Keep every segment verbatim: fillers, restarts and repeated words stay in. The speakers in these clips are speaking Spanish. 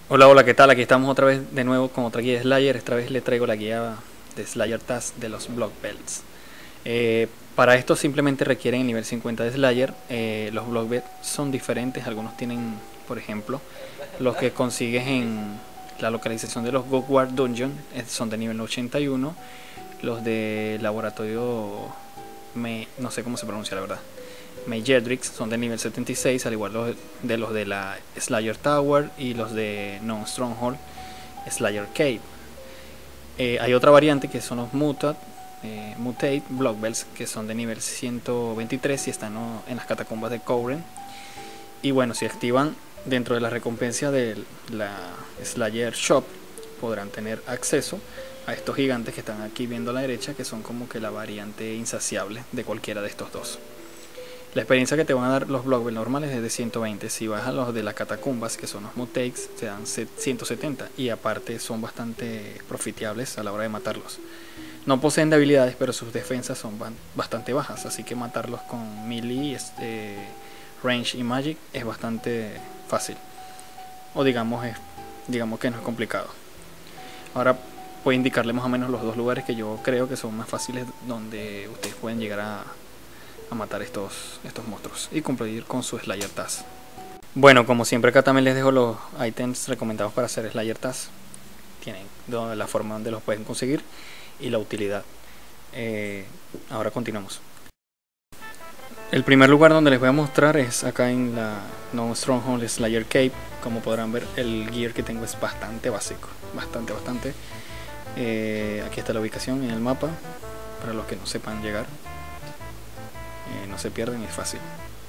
Hola, hola, ¿qué tal? Aquí estamos otra vez de nuevo con otra guía de Slayer. Esta vez le traigo la guía de Slayer Task de los Block Belts. Eh, para esto simplemente requieren el nivel cincuenta de Slayer. Eh, los Block Belts son diferentes. Algunos tienen, por ejemplo, los que consigues en la localización de los Gogward Dungeon son de nivel ochenta y uno. Los de laboratorio, me, no sé cómo se pronuncia la verdad, Majedrix son de nivel setenta y seis, al igual los de los de la Slayer Tower y los de Non Stronghold Slayer Cave. Eh, hay otra variante que son los Mutate, eh, Mutate Block Belts, que son de nivel ciento veintitrés y están ¿no? en las catacumbas de Kouren. Y bueno, si activan dentro de la recompensa de la Slayer Shop, podrán tener acceso a estos gigantes que están aquí viendo a la derecha, que son como que la variante insaciable de cualquiera de estos dos. La experiencia que te van a dar los Block Belts normales es de ciento veinte. Si vas a los de las catacumbas, que son los Mutates, te dan ciento setenta. Y aparte son bastante profitables a la hora de matarlos. No poseen debilidades, pero sus defensas son bastante bajas. Así que matarlos con melee, este, range y magic es bastante fácil. O digamos, es, digamos que no es complicado. Ahora voy a indicarle más o menos los dos lugares que yo creo que son más fáciles donde ustedes pueden llegar a... a matar estos, estos monstruos y cumplir con su Slayer Task. Bueno, como siempre acá también les dejo los ítems recomendados para hacer Slayer Task. Tienen la forma donde los pueden conseguir y la utilidad. Eh, ahora continuamos. El primer lugar donde les voy a mostrar es acá en la Non Stronghold Slayer Cave. Como podrán ver, el gear que tengo es bastante básico, bastante, bastante. Eh, aquí está la ubicación en el mapa para los que no sepan llegar. Eh, no se pierden, es fácil.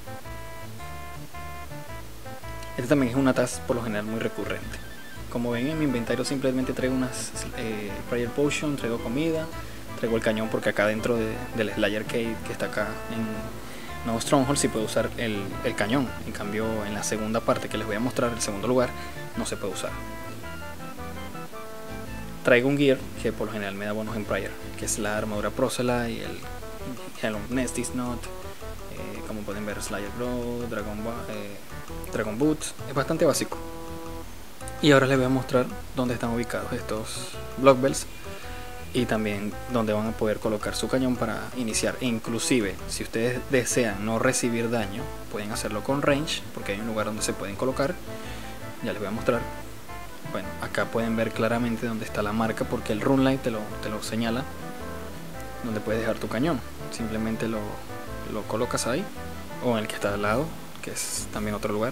Este también es una task por lo general muy recurrente. Como ven, en mi inventario simplemente traigo unas eh, Prayer Potion, traigo comida, traigo el cañón porque acá dentro de, del Slayer Cave que está acá en No Stronghold sí puedo usar el, el cañón. En cambio en la segunda parte que les voy a mostrar, el segundo lugar, no se puede usar. Traigo un gear que por lo general me da bonos en Prayer, que es la armadura Proselyte y el Hello Nestis Knot, eh, como pueden ver Slayer Glow, Dragon, eh, Dragon Boots, es bastante básico. Y ahora les voy a mostrar dónde están ubicados estos Block Belts y también dónde van a poder colocar su cañón para iniciar. E inclusive si ustedes desean no recibir daño, pueden hacerlo con range, porque hay un lugar donde se pueden colocar. Ya les voy a mostrar. Bueno, acá pueden ver claramente dónde está la marca, porque el runelight te lo, te lo señala donde puedes dejar tu cañón. Simplemente lo, lo colocas ahí, o en el que está al lado, que es también otro lugar.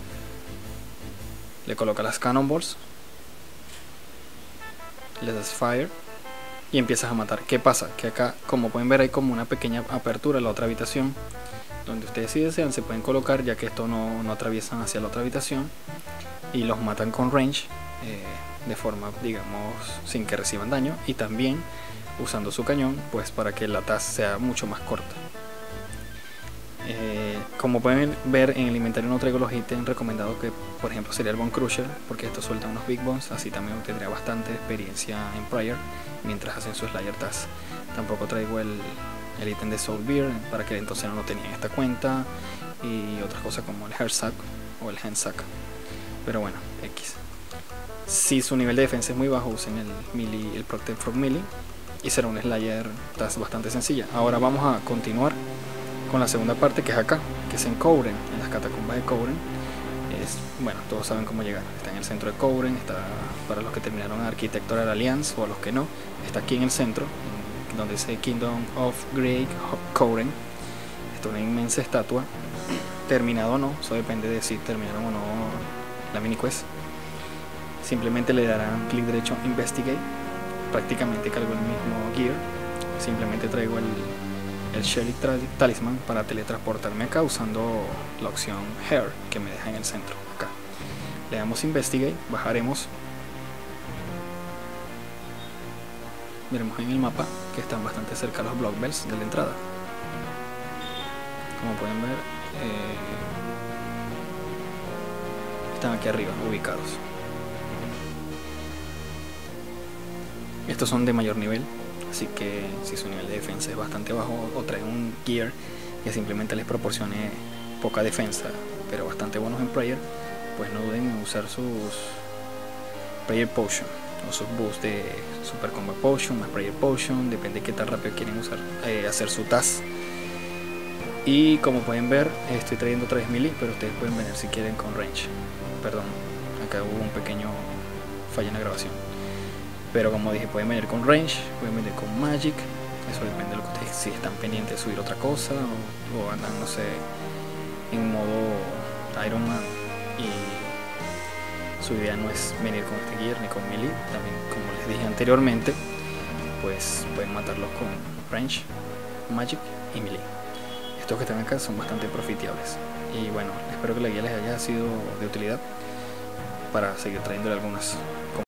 Le colocas las cannonballs, le das fire y empiezas a matar. ¿Qué pasa? Que acá, como pueden ver, hay como una pequeña apertura en la otra habitación, donde ustedes si desean se pueden colocar, ya que esto no, no atraviesan hacia la otra habitación, y los matan con range, eh, de forma, digamos, sin que reciban daño, y también usando su cañón, pues para que la task sea mucho más corta. Eh, como pueden ver, en el inventario no traigo los ítems recomendados, que por ejemplo sería el Bone Crusher, porque esto suelta unos Big Bones, así también tendría bastante experiencia en Prayer mientras hacen su Slayer Task. Tampoco traigo el, el ítem de Soul Beer, para que entonces no lo tenía en esta cuenta, y otras cosas como el Hair Sack o el Hand Sack. Pero bueno, X. Si su nivel de defensa es muy bajo, usen el melee, el Protect from Melee, y será un Slayer Task bastante sencilla. Ahora vamos a continuar con la segunda parte, que es acá, que es en Kouren, en las catacumbas de Kouren. Es, bueno, todos saben cómo llegar. Está en el centro de Kouren, está para los que terminaron Architectural Alliance o a los que no, está aquí en el centro, donde dice Kingdom of Great Kouren. Esta es una inmensa estatua, terminado o no, eso depende de si terminaron o no la mini quest. Simplemente le darán clic derecho Investigate. Prácticamente cargo el mismo gear, simplemente traigo el, el Shelly Talisman para teletransportarme acá usando la opción Hair, que me deja en el centro acá. Le damos Investigate, bajaremos, veremos en el mapa que están bastante cerca los Block Belts de la entrada. Como pueden ver, eh, están aquí arriba ubicados. Estos son de mayor nivel, así que si su nivel de defensa es bastante bajo o traen un gear que simplemente les proporcione poca defensa pero bastante buenos en Prayer, pues no duden en usar sus Prayer Potion o sus boosts de Super Combo Potion más Prayer Potion, depende de qué tan rápido quieren usar eh, hacer su task. Y como pueden ver, estoy trayendo otra vez melee, pero ustedes pueden venir si quieren con range. Perdón, acá hubo un pequeño fallo en la grabación. Pero como dije, pueden venir con range, pueden venir con magic. Eso depende de lo que ustedes, si están pendientes de subir otra cosa o, o andan, no sé, en modo Iron Man y su idea no es venir con este gear ni con melee. También, como les dije anteriormente, pues pueden matarlos con range, magic y melee. Estos que están acá son bastante profitables. Y bueno, espero que la guía les haya sido de utilidad para seguir trayéndole algunas